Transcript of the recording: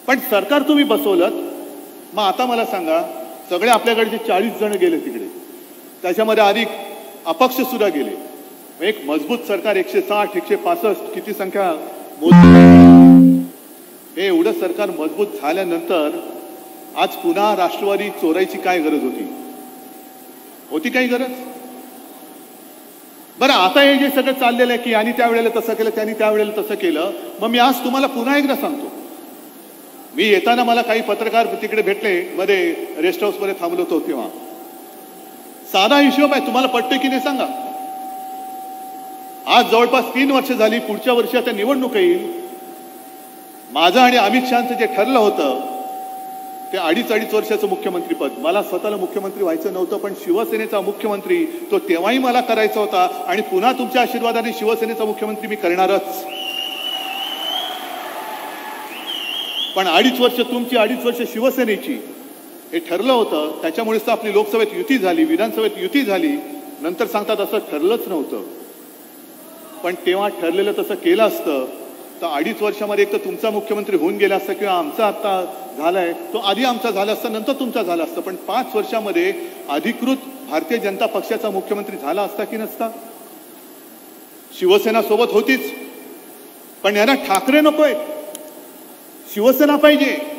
पण सरकार तुम्ही बसवलं, मग आता मला सांगा, सगळे आपल्याकडे 40 जण गेले तिकडे, त्याच्यामध्ये अधिक अपक्ष सुद्धा गेले. एक मजबूत सरकार 160 165 किती संख्या हे एवढं सरकार मजबूत झाल्यानंतर आज पुन्हा राष्ट्रवादी चोरायची काय गरज होती काही गरज? बरं, आता हे जे सगळं चाललेलं आहे की यांनी त्यावेळेला तसं केलं, त्यांनी त्यावेळेला तसं केलं, मग मी आज तुम्हाला पुन्हा एकदा सांगतो. मी येताना मला काही पत्रकार तिकडे भेटले, मध्ये रेस्ट हाऊस मध्ये थांबलो होतो तेव्हा. साधा हिशोब आहे, तुम्हाला पटते की नाही सांगा. आज जवळपास 3 वर्ष झाली, पुढच्या वर्षी आता निवडणूक येईल. माझं आणि अमित शहाचं जे ठरलं होतं ते 2.5 वर्षाचं मुख्यमंत्रीपद, मला स्वतःला मुख्यमंत्री व्हायचं नव्हतं, पण शिवसेनेचा मुख्यमंत्री तो तेव्हाही मला करायचा होता आणि पुन्हा तुमच्या आशीर्वादाने शिवसेनेचा मुख्यमंत्री मी करणारच. पण 2.5 वर्ष तुमची, 2.5 वर्ष शिवसेनेची, हे ठरलं होतं. त्याच्यामुळेच तर आपली लोकसभेत युती झाली, विधानसभेत युती झाली. नंतर सांगतात असं ठरलंच नव्हतं. पण तेव्हा ठरलेलं तसं केलं असतं तर 2.5 वर्षामध्ये एक तर तुमचा मुख्यमंत्री होऊन गेला असता, किंवा आमचा आता झालाय तो आधी आमचा झाला असता, नंतर तुमचा झाला असता. पण 5 वर्षामध्ये अधिकृत भारतीय जनता पक्षाचा मुख्यमंत्री झाला असता की नसता? शिवसेना सोबत होतीच, पण यांना ठाकरे नकोय, शिवसेना पाहिजे.